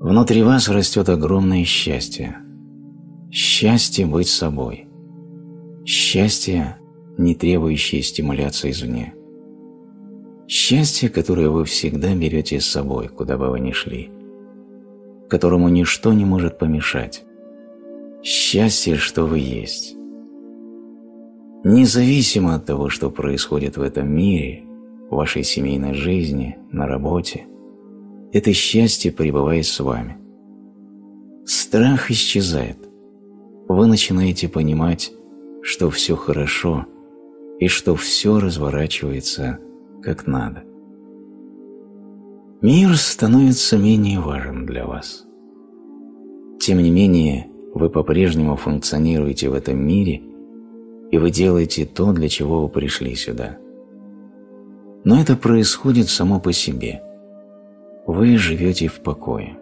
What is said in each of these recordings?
Внутри вас растет огромное счастье. Счастье быть собой. Счастье, не требующее стимуляции извне. Счастье, которое вы всегда берете с собой, куда бы вы ни шли, которому ничто не может помешать. Счастье, что вы есть. Независимо от того, что происходит в этом мире, в вашей семейной жизни, на работе, это счастье пребывает с вами. Страх исчезает. Вы начинаете понимать, что все хорошо и что все разворачивается как надо. Мир становится менее важен для вас. Тем не менее, вы по-прежнему функционируете в этом мире, и вы делаете то, для чего вы пришли сюда. Но это происходит само по себе. Вы живете в покое.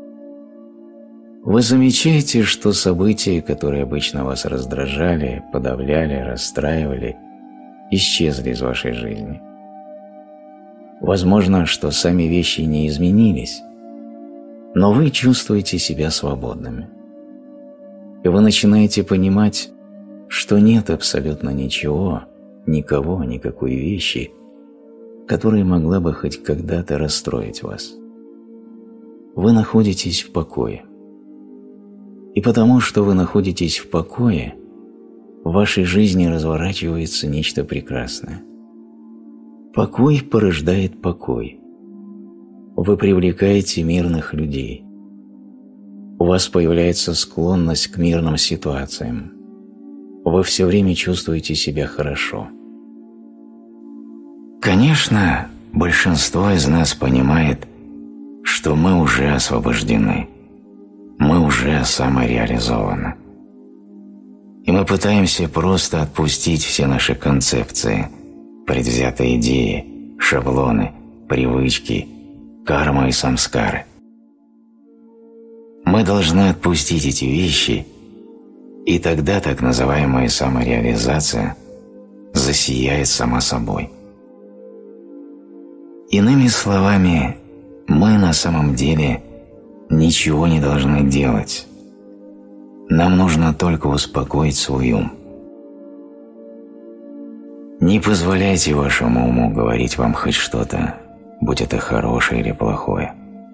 Вы замечаете, что события, которые обычно вас раздражали, подавляли, расстраивали, исчезли из вашей жизни. Возможно, что сами вещи не изменились, но вы чувствуете себя свободными. И вы начинаете понимать, что нет абсолютно ничего, никого, никакой вещи, которая могла бы хоть когда-то расстроить вас. Вы находитесь в покое. И потому, что вы находитесь в покое, в вашей жизни разворачивается нечто прекрасное. Покой порождает покой. Вы привлекаете мирных людей. У вас появляется склонность к мирным ситуациям. Вы все время чувствуете себя хорошо. Конечно, большинство из нас понимает, что мы уже освобождены, мы уже самореализованы. И мы пытаемся просто отпустить все наши концепции, предвзятые идеи, шаблоны, привычки, карму и самскары. Мы должны отпустить эти вещи, и тогда так называемая самореализация засияет сама собой. Иными словами, мы на самом деле ничего не должны делать. Нам нужно только успокоить свой ум. Не позволяйте вашему уму говорить вам хоть что-то, будь это хорошее или плохое.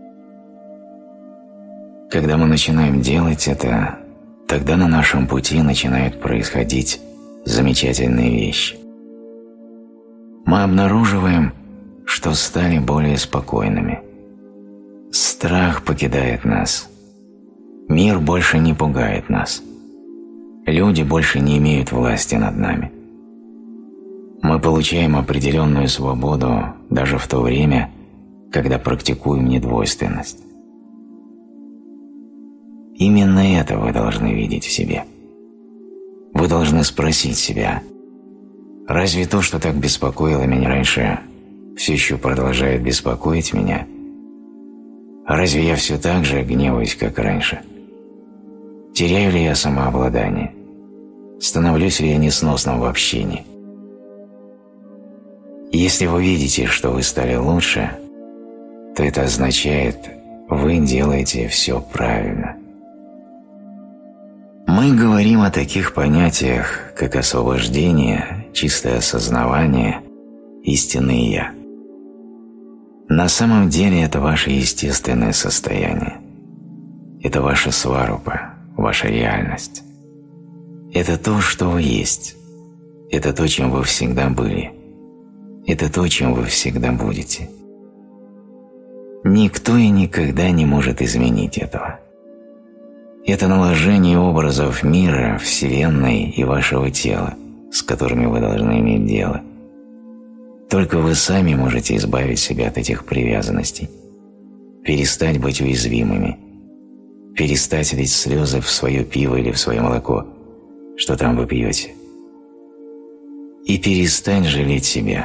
Когда мы начинаем делать это, тогда на нашем пути начинают происходить замечательные вещи. Мы обнаруживаем, что стали более спокойными. Страх покидает нас. Мир больше не пугает нас. Люди больше не имеют власти над нами. Мы получаем определенную свободу даже в то время, когда практикуем недвойственность. Именно это вы должны видеть в себе. Вы должны спросить себя: разве то, что так беспокоило меня раньше, все еще продолжает беспокоить меня? Разве я все так же гневаюсь, как раньше? Теряю ли я самообладание? Становлюсь ли я несносным в общении? Если вы видите, что вы стали лучше, то это означает, вы делаете все правильно. Мы говорим о таких понятиях, как освобождение, чистое осознавание, истинное «я». На самом деле это ваше естественное состояние. Это ваша сварупа, ваша реальность. Это то, что вы есть. Это то, чем вы всегда были. Это то, чем вы всегда будете. Никто и никогда не может изменить этого. Это наложение образов мира, Вселенной и вашего тела, с которыми вы должны иметь дело. Только вы сами можете избавить себя от этих привязанностей, перестать быть уязвимыми, перестать лить слезы в свое пиво или в свое молоко, что там вы пьете, и перестать жалеть себя.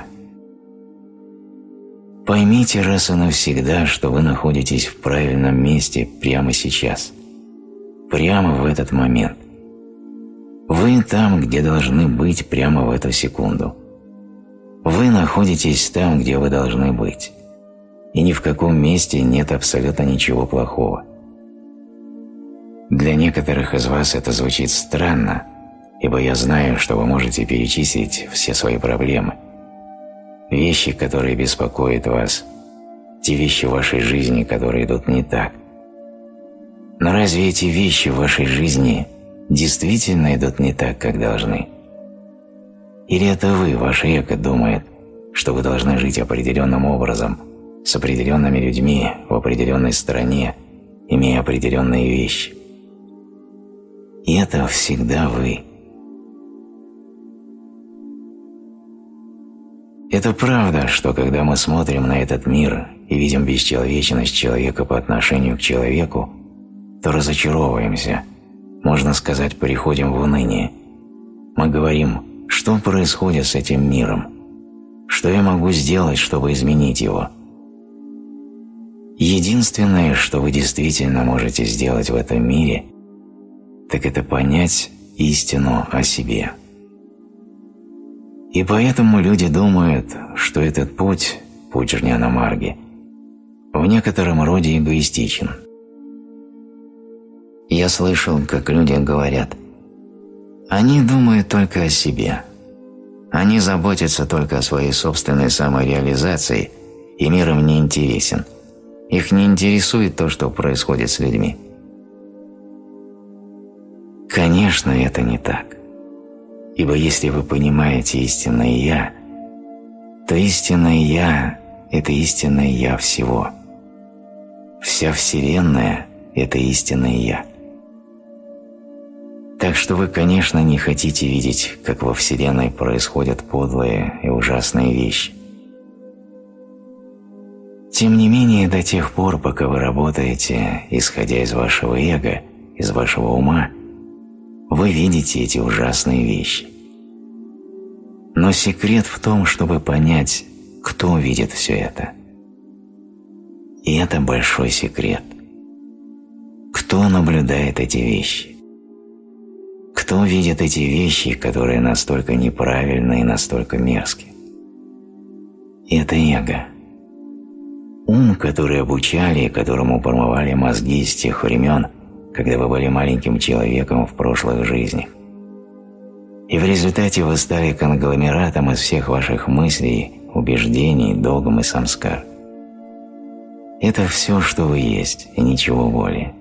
Поймите раз и навсегда, что вы находитесь в правильном месте прямо сейчас, прямо в этот момент. Вы там, где должны быть прямо в эту секунду. Вы находитесь там, где вы должны быть, и ни в каком месте нет абсолютно ничего плохого. Для некоторых из вас это звучит странно, ибо я знаю, что вы можете перечислить все свои проблемы, вещи, которые беспокоят вас, те вещи в вашей жизни, которые идут не так. Но разве эти вещи в вашей жизни действительно идут не так, как должны? Или это вы, ваше эго, думает, что вы должны жить определенным образом, с определенными людьми, в определенной стране, имея определенные вещи? И это всегда вы. Это правда, что когда мы смотрим на этот мир и видим бесчеловечность человека по отношению к человеку, то разочаровываемся, можно сказать, приходим в уныние. Мы говорим, что происходит с этим миром? Что я могу сделать, чтобы изменить его? Единственное, что вы действительно можете сделать в этом мире, так это понять истину о себе. И поэтому люди думают, что этот путь Джняна-марги, в некотором роде эгоистичен. Я слышал, как люди говорят: они думают только о себе, они заботятся только о своей собственной самореализации, и мир им не интересен, их не интересует то, что происходит с людьми. Конечно, это не так, ибо если вы понимаете истинное «Я», то истинное «Я» – это истинное «Я» всего. Вся Вселенная – это истинное «Я». Так что вы, конечно, не хотите видеть, как во Вселенной происходят подлые и ужасные вещи. Тем не менее, до тех пор, пока вы работаете, исходя из вашего эго, из вашего ума, вы видите эти ужасные вещи. Но секрет в том, чтобы понять, кто видит все это. И это большой секрет. Кто наблюдает эти вещи? Кто видит эти вещи, которые настолько неправильны и настолько мерзки? Это эго. Ум, который обучали и которому промывали мозги с тех времен, когда вы были маленьким человеком в прошлых жизнях. И в результате вы стали конгломератом из всех ваших мыслей, убеждений, догм и самскар. Это все, что вы есть, и ничего более.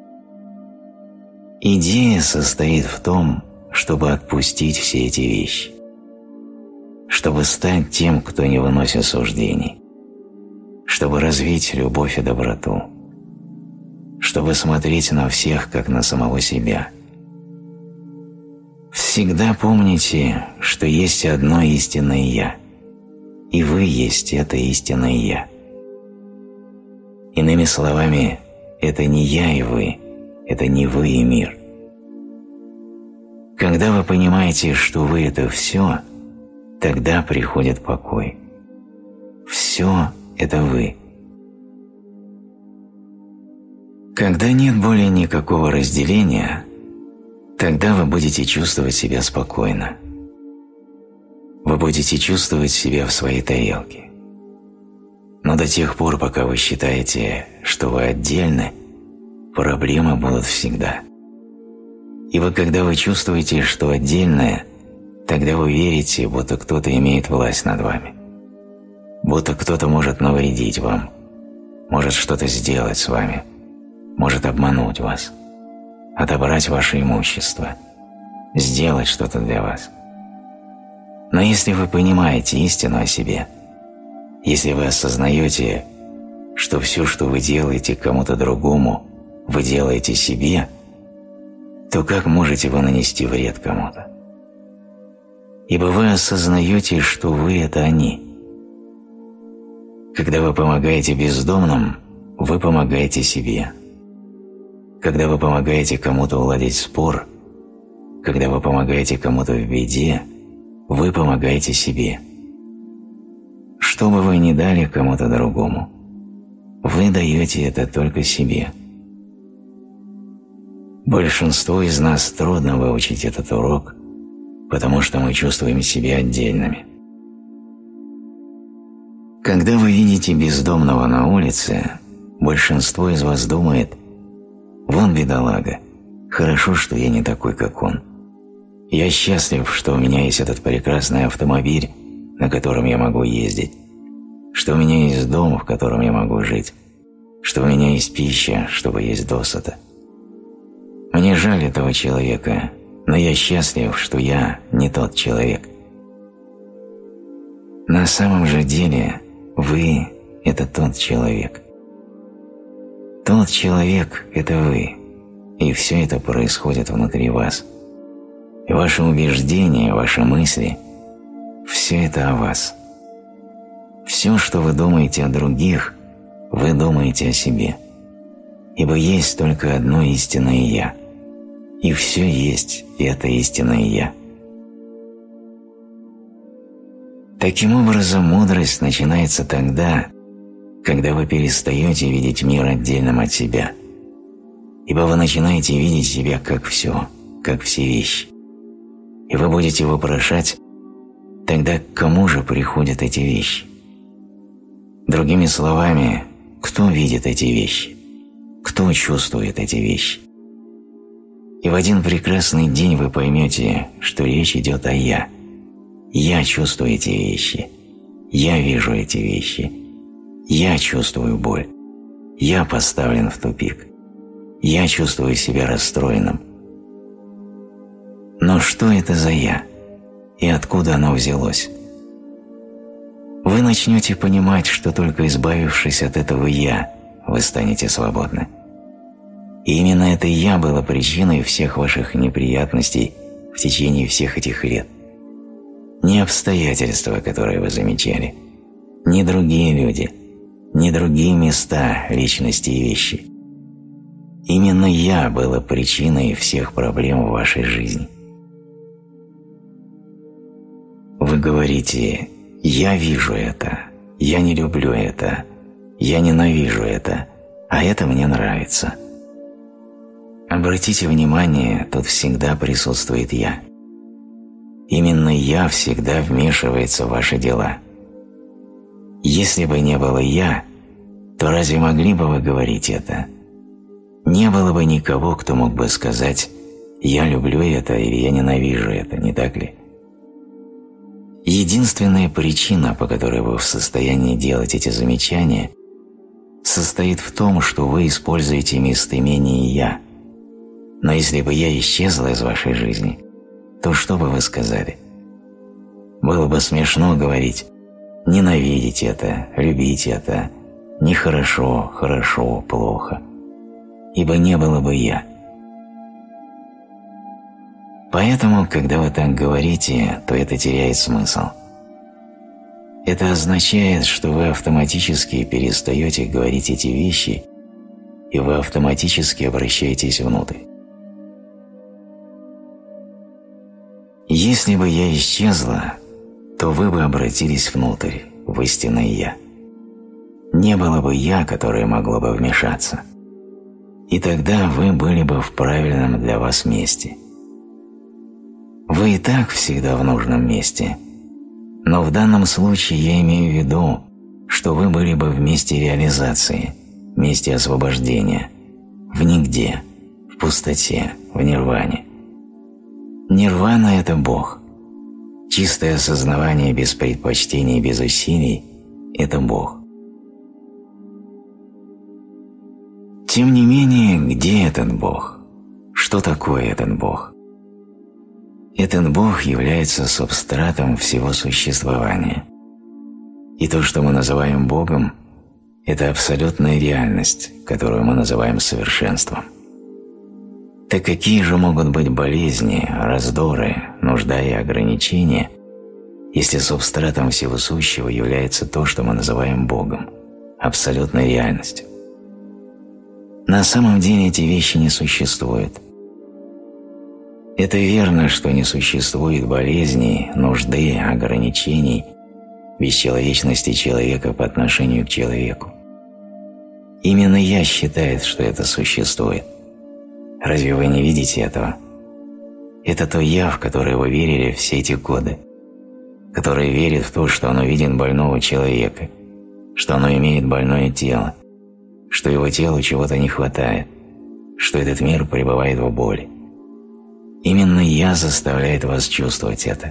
Идея состоит в том, чтобы отпустить все эти вещи, чтобы стать тем, кто не выносит суждений, чтобы развить любовь и доброту, чтобы смотреть на всех, как на самого себя. Всегда помните, что есть одно истинное «Я», и вы есть это истинное «Я». Иными словами, это не я и вы, это не вы и мир. Когда вы понимаете, что вы – это все, тогда приходит покой. Все – это вы. Когда нет более никакого разделения, тогда вы будете чувствовать себя спокойно. Вы будете чувствовать себя в своей тарелке. Но до тех пор, пока вы считаете, что вы отдельны, проблемы будут всегда. Ибо когда вы чувствуете, что отдельное, тогда вы верите, будто кто-то имеет власть над вами. Будто кто-то может навредить вам, может что-то сделать с вами, может обмануть вас, отобрать ваше имущество, сделать что-то для вас. Но если вы понимаете истину о себе, если вы осознаете, что все, что вы делаете кому-то другому, вы делаете себе, то как можете вы нанести вред кому-то? Ибо вы осознаете, что вы – это они. Когда вы помогаете бездомным, вы помогаете себе. Когда вы помогаете кому-то уладить спор, когда вы помогаете кому-то в беде, вы помогаете себе. Что бы вы ни дали кому-то другому, вы даете это только себе. Большинству из нас трудно выучить этот урок, потому что мы чувствуем себя отдельными. Когда вы видите бездомного на улице, большинство из вас думает: «Вон бедолага, Хорошо, что я не такой, как он. Я счастлив, что у меня есть этот прекрасный автомобиль, на котором я могу ездить, что у меня есть дом, в котором я могу жить, что у меня есть пища, чтобы есть досыта. Мне жаль этого человека, но я счастлив, что я не тот человек. На самом же деле вы – это тот человек. Тот человек – это вы, и все это происходит внутри вас. И ваши убеждения, ваши мысли – все это о вас. Все, что вы думаете о других, вы думаете о себе. Ибо есть только одно истинное «Я». И все есть это истинное «Я». Таким образом, мудрость начинается тогда, когда вы перестаете видеть мир отдельным от себя, ибо вы начинаете видеть себя как все, как все вещи. И вы будете вопрошать, тогда к кому же приходят эти вещи? Другими словами, кто видит эти вещи? Кто чувствует эти вещи? И в один прекрасный день вы поймете, что речь идет о «Я». Я чувствую эти вещи. Я вижу эти вещи. Я чувствую боль. Я поставлен в тупик. Я чувствую себя расстроенным. Но что это за «Я»? И откуда оно взялось? Вы начнете понимать, что только избавившись от этого «Я», вы станете свободны. И именно это «Я» было причиной всех ваших неприятностей в течение всех этих лет. Не обстоятельства, которые вы замечали, не другие люди, не другие места, личности и вещи. Именно «Я» было причиной всех проблем в вашей жизни. Вы говорите: «Я вижу это, я не люблю это, я ненавижу это, а это мне нравится». Обратите внимание, тут всегда присутствует «Я». Именно «Я» всегда вмешивается в ваши дела. Если бы не было «Я», то разве могли бы вы говорить это? Не было бы никого, кто мог бы сказать «я люблю это» или «я ненавижу это», не так ли? Единственная причина, по которой вы в состоянии делать эти замечания, состоит в том, что вы используете местоимение «я». Но если бы «я» исчезла из вашей жизни, то что бы вы сказали? Было бы смешно говорить «ненавидеть это», «любить это», «нехорошо», «хорошо», «плохо», ибо не было бы «я». Поэтому, когда вы так говорите, то это теряет смысл. Это означает, что вы автоматически перестаете говорить эти вещи, и вы автоматически обращаетесь внутрь. Если бы «я» исчезла, то вы бы обратились внутрь, в истинное «я». Не было бы «я», которое могло бы вмешаться. И тогда вы были бы в правильном для вас месте. Вы и так всегда в нужном месте, но в данном случае я имею в виду, что вы были бы в месте реализации, в месте освобождения, в нигде, в пустоте, в нирване. Нирвана – это Бог. Чистое осознавание без предпочтений, без усилий – это Бог. Тем не менее, где этот Бог? Что такое этот Бог? Этот Бог является субстратом всего существования. И то, что мы называем Богом, это абсолютная реальность, которую мы называем совершенством. Так какие же могут быть болезни, раздоры, нужда и ограничения, если субстратом всего сущего является то, что мы называем Богом, абсолютной реальностью? На самом деле эти вещи не существуют. Это верно, что не существует болезней, нужды, ограничений, бесчеловечности человека по отношению к человеку. Именно «я» считает, что это существует. Разве вы не видите этого? Это то «я», в которое вы верили все эти годы, которое верит в то, что оно видит больного человека, что оно имеет больное тело, что его телу чего-то не хватает, что этот мир пребывает в боли. Именно «я» заставляет вас чувствовать это.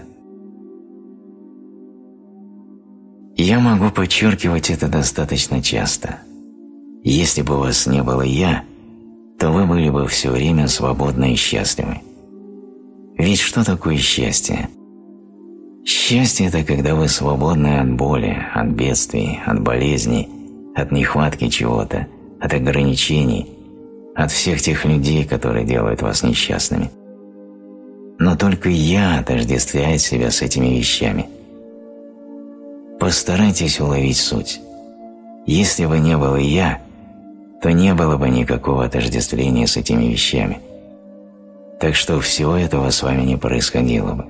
Я могу подчеркивать это достаточно часто. Если бы у вас не было «я», то вы были бы все время свободны и счастливы. Ведь что такое счастье? Счастье – это когда вы свободны от боли, от бедствий, от болезней, от нехватки чего-то, от ограничений, от всех тех людей, которые делают вас несчастными. Но только «я» отождествляет себя с этими вещами. Постарайтесь уловить суть. Если бы не было «я», то не было бы никакого отождествления с этими вещами. Так что всего этого с вами не происходило бы.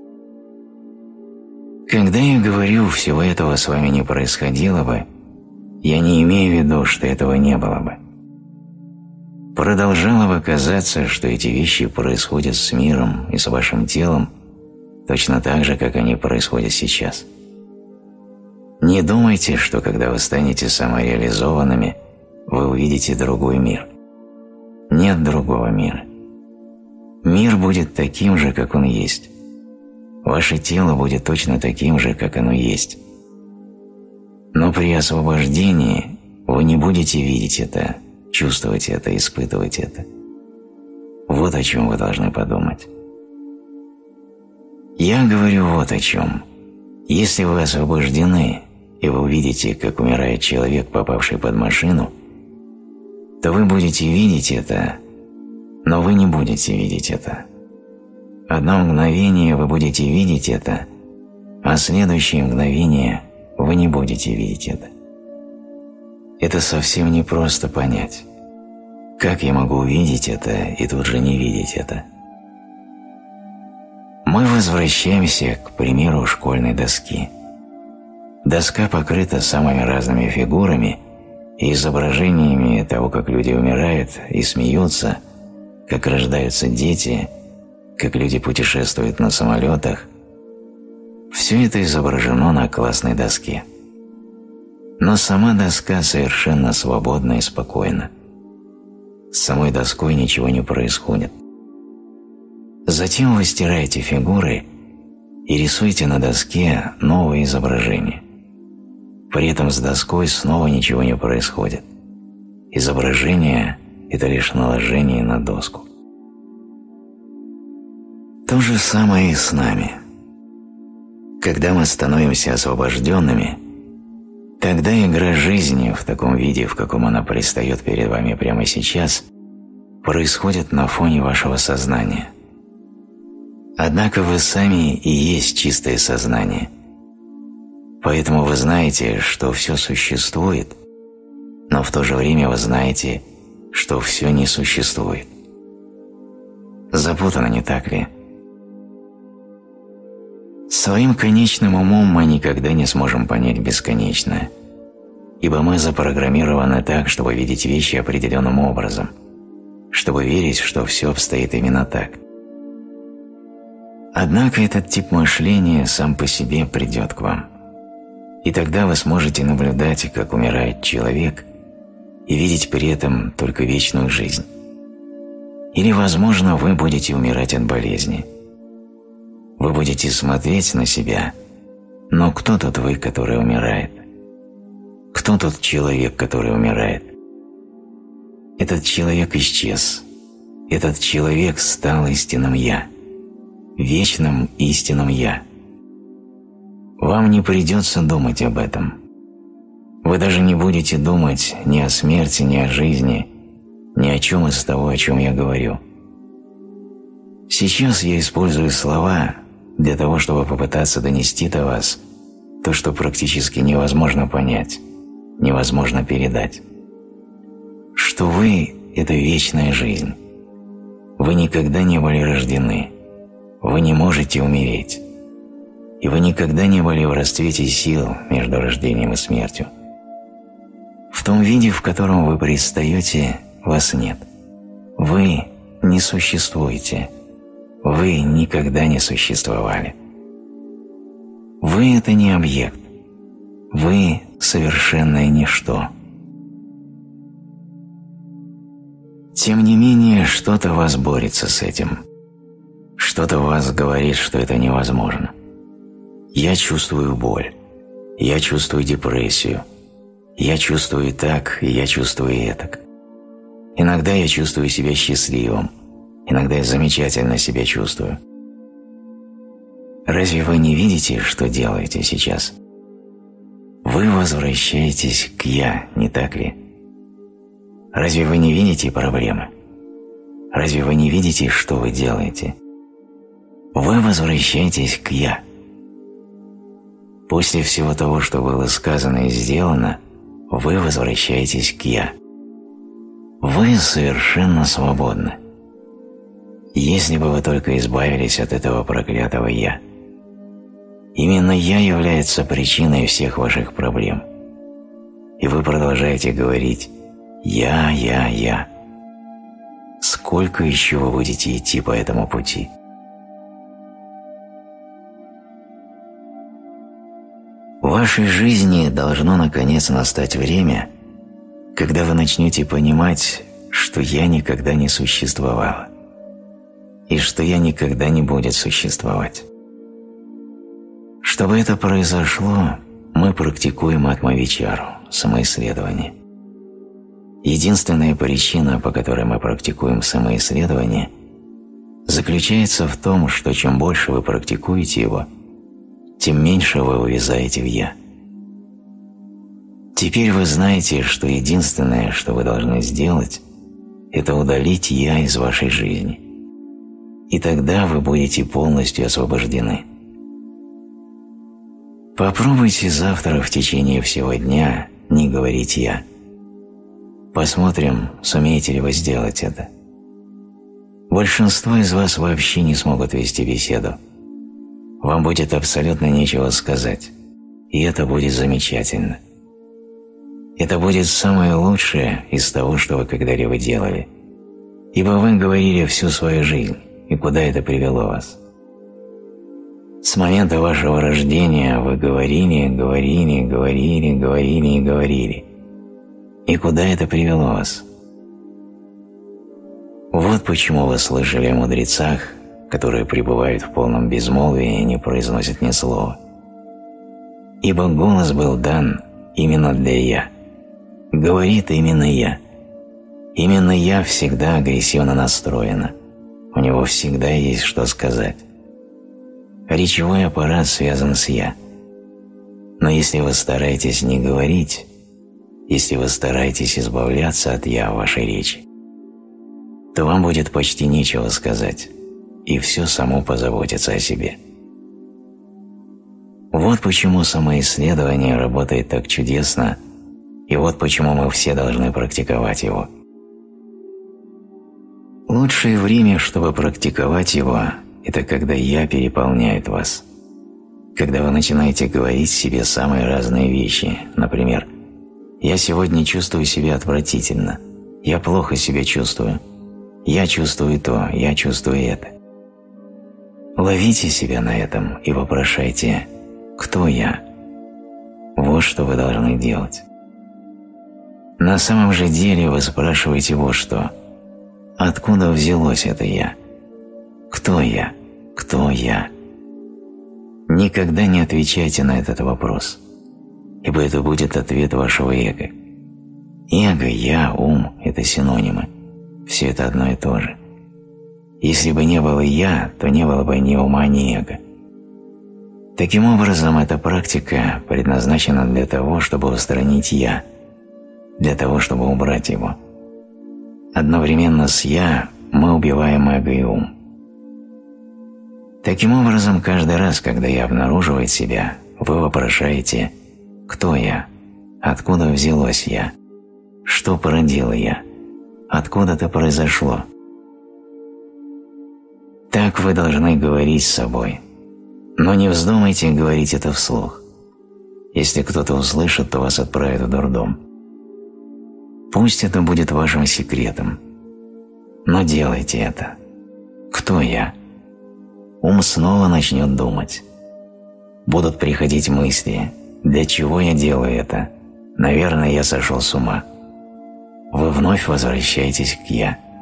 Когда я говорю «всего этого с вами не происходило бы», я не имею в виду, что этого не было бы. Продолжало бы казаться, что эти вещи происходят с миром и с вашим телом точно так же, как они происходят сейчас. Не думайте, что когда вы станете самореализованными, вы увидите другой мир. Нет другого мира. Мир будет таким же, как он есть. Ваше тело будет точно таким же, как оно есть. Но при освобождении вы не будете видеть это, чувствовать это, испытывать это. Вот о чем вы должны подумать. Я говорю вот о чем. Если вы освобождены, и вы увидите, как умирает человек, попавший под машину, то вы будете видеть это, но вы не будете видеть это. Одно мгновение вы будете видеть это, а следующее мгновение вы не будете видеть это. Это совсем непросто понять. Как я могу увидеть это и тут же не видеть это? Мы возвращаемся к примеру школьной доски. Доска покрыта самыми разными фигурами и изображениями того, как люди умирают и смеются, как рождаются дети, как люди путешествуют на самолетах. Все это изображено на классной доске. Но сама доска совершенно свободна и спокойна. С самой доской ничего не происходит. Затем вы стираете фигуры и рисуете на доске новые изображения. При этом с доской снова ничего не происходит. Изображение – это лишь наложение на доску. То же самое и с нами. Когда мы становимся освобожденными, тогда игра жизни в таком виде, в каком она предстает перед вами прямо сейчас, происходит на фоне вашего сознания. Однако вы сами и есть чистое сознание. Поэтому вы знаете, что все существует, но в то же время вы знаете, что все не существует. Запутано, не так ли? Своим конечным умом мы никогда не сможем понять бесконечное, ибо мы запрограммированы так, чтобы видеть вещи определенным образом, чтобы верить, что все обстоит именно так. Однако этот тип мышления сам по себе придет к вам, и тогда вы сможете наблюдать, как умирает человек, и видеть при этом только вечную жизнь. Или, возможно, вы будете умирать от болезни. Вы будете смотреть на себя, но кто тут вы, который умирает? Кто тот человек, который умирает? Этот человек исчез. Этот человек стал истинным «Я», вечным истинным «Я». Вам не придется думать об этом. Вы даже не будете думать ни о смерти, ни о жизни, ни о чем из того, о чем я говорю. Сейчас я использую слова для того, чтобы попытаться донести до вас то, что практически невозможно понять, невозможно передать. Что вы – это вечная жизнь. Вы никогда не были рождены. Вы не можете умереть. И вы никогда не были в расцвете сил между рождением и смертью. В том виде, в котором вы предстаете, вас нет. Вы не существуете. Вы никогда не существовали. Вы – это не объект. Вы – совершенное ничто. Тем не менее, что-то в вас борется с этим. Что-то в вас говорит, что это невозможно. Я чувствую боль. Я чувствую депрессию. Я чувствую так, и я чувствую этак. Иногда я чувствую себя счастливым. Иногда я замечательно себя чувствую. Разве вы не видите, что делаете сейчас? Вы возвращаетесь к «я», не так ли? Разве вы не видите проблемы? Разве вы не видите, что вы делаете? Вы возвращаетесь к «я». После всего того, что было сказано и сделано, вы возвращаетесь к «я». Вы совершенно свободны. Если бы вы только избавились от этого проклятого «я». Именно «я» является причиной всех ваших проблем. И вы продолжаете говорить «я». Сколько еще вы будете идти по этому пути? В вашей жизни должно наконец настать время, когда вы начнете понимать, что «я» никогда не существовало, и что «я» никогда не будет существовать. Чтобы это произошло, мы практикуем атма-вичару, самоисследование. Единственная причина, по которой мы практикуем самоисследование, заключается в том, что чем больше вы практикуете его, тем меньше вы увязаете в «я». Теперь вы знаете, что единственное, что вы должны сделать, это удалить «я» из вашей жизни. И тогда вы будете полностью освобождены. Попробуйте завтра в течение всего дня не говорить «я». Посмотрим, сумеете ли вы сделать это. Большинство из вас вообще не смогут вести беседу. Вам будет абсолютно нечего сказать, и это будет замечательно. Это будет самое лучшее из того, что вы когда-либо делали, ибо вы говорили всю свою жизнь, и куда это привело вас. С момента вашего рождения вы говорили. И куда это привело вас? Вот почему вы слышали о мудрецах, которые пребывают в полном безмолвии и не произносят ни слова. Ибо голос был дан именно для «я». Говорит именно «я». Именно «я» всегда агрессивно настроена. У него всегда есть что сказать. Речевой аппарат связан с «я». Но если вы стараетесь не говорить, если вы стараетесь избавляться от «я» в вашей речи, то вам будет почти нечего сказать, и все само позаботится о себе. Вот почему самоисследование работает так чудесно, и вот почему мы все должны практиковать его. Лучшее время, чтобы практиковать его, это когда «я» переполняет вас. Когда вы начинаете говорить себе самые разные вещи, например, «Я сегодня чувствую себя отвратительно», «Я плохо себя чувствую», «Я чувствую то», «Я чувствую это». Ловите себя на этом и вопрошайте «Кто я?». Вот что вы должны делать. На самом же деле вы спрашиваете вот что: откуда взялось это «я»? Кто я? Кто я? Никогда не отвечайте на этот вопрос, ибо это будет ответ вашего эго. Эго, я, ум – это синонимы. Все это одно и то же. Если бы не было «я», то не было бы ни ума, ни эго. Таким образом, эта практика предназначена для того, чтобы устранить «я», для того, чтобы убрать его. Одновременно с «я» мы убиваем эго и ум. Таким образом, каждый раз, когда «я» обнаруживает себя, вы вопрошаете «Кто я?», «Откуда взялось «я?», «Что породило «я?», «Откуда это произошло?». Так вы должны говорить с собой, но не вздумайте говорить это вслух. Если кто-то услышит, то вас отправят в дурдом. Пусть это будет вашим секретом, но делайте это. Кто я? Ум снова начнет думать. Будут приходить мысли: для чего я делаю это? Наверное, я сошел с ума. Вы вновь возвращаетесь к «я».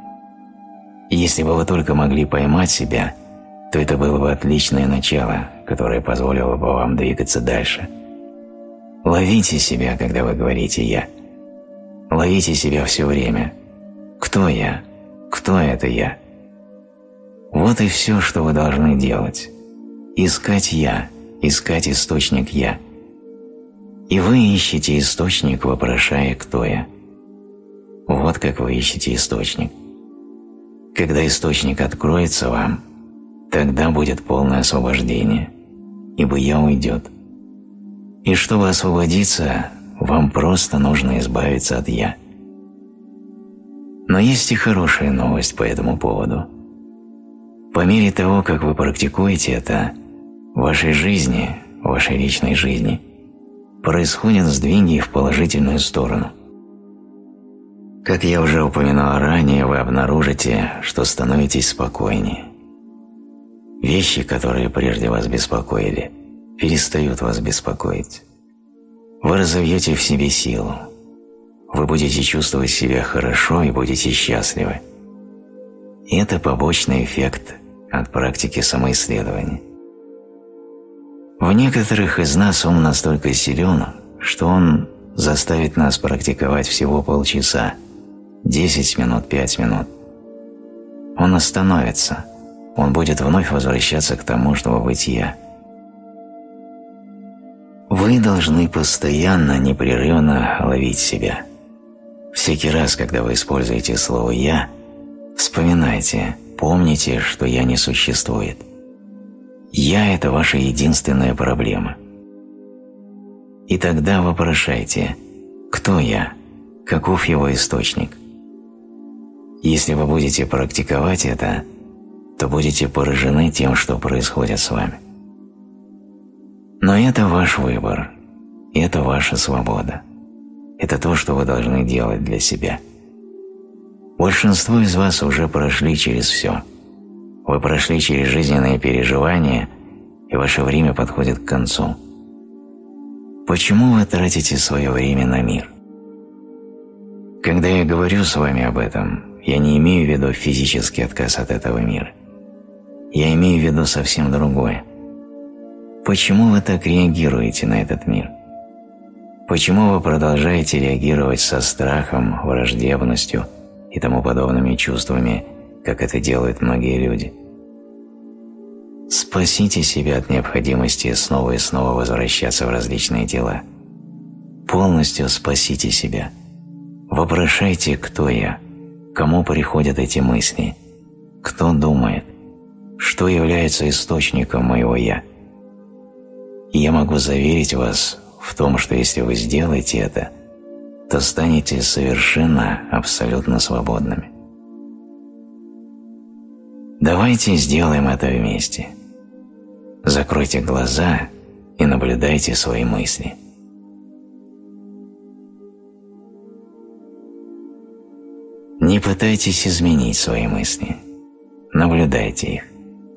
И если бы вы только могли поймать себя, то это было бы отличное начало, которое позволило бы вам двигаться дальше. Ловите себя, когда вы говорите «я». Ловите себя все время. Кто я? Кто это я? Вот и все, что вы должны делать. Искать «я», искать источник «я». И вы ищете источник, вопрошая «кто я?». Вот как вы ищете источник. Когда источник откроется вам, тогда будет полное освобождение, ибо «я» уйдет. И чтобы освободиться, вам просто нужно избавиться от «я». Но есть и хорошая новость по этому поводу. По мере того, как вы практикуете это, в вашей жизни, в вашей личной жизни, происходят сдвиги в положительную сторону. Как я уже упоминал ранее, вы обнаружите, что становитесь спокойнее. Вещи, которые прежде вас беспокоили, перестают вас беспокоить. Вы разовьете в себе силу. Вы будете чувствовать себя хорошо и будете счастливы. И это побочный эффект от практики самоисследования. В некоторых из нас ум настолько силен, что он заставит нас практиковать всего полчаса, 10 минут, 5 минут. Он остановится, он будет вновь возвращаться к тому, чтобы быть «я». Вы должны постоянно, непрерывно ловить себя. Всякий раз, когда вы используете слово «я», вспоминайте, помните, что «я» не существует. «Я» – это ваша единственная проблема. И тогда вопрошайте, кто «я», каков его источник. Если вы будете практиковать это, то будете поражены тем, что происходит с вами. Но это ваш выбор, это ваша свобода. Это то, что вы должны делать для себя. Большинство из вас уже прошли через все. Вы прошли через жизненные переживания, и ваше время подходит к концу. Почему вы тратите свое время на мир? Когда я говорю с вами об этом, я не имею в виду физический отказ от этого мира. Я имею в виду совсем другое. Почему вы так реагируете на этот мир? Почему вы продолжаете реагировать со страхом, враждебностью и тому подобными чувствами, как это делают многие люди? Спасите себя от необходимости снова и снова возвращаться в различные тела. Полностью спасите себя. Вопрошайте, кто я, кому приходят эти мысли, кто думает, что является источником моего «я». И я могу заверить вас в том, что если вы сделаете это, то станете совершенно, абсолютно свободными. Давайте сделаем это вместе. Закройте глаза и наблюдайте свои мысли. Не пытайтесь изменить свои мысли. Наблюдайте их.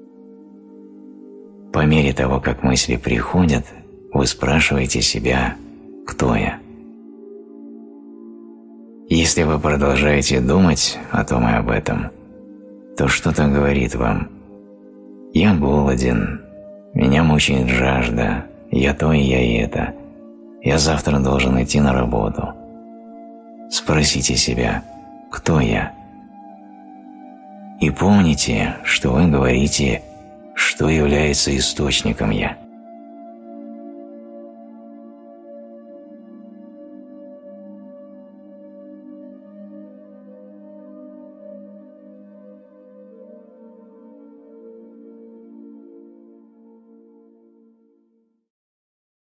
По мере того, как мысли приходят, вы спрашиваете себя, кто я. Если вы продолжаете думать о том и об этом, то что-то говорит вам: «Я голоден, меня мучает жажда, я то и я это, я завтра должен идти на работу». Спросите себя, кто я? И помните, что вы говорите, что является источником «я».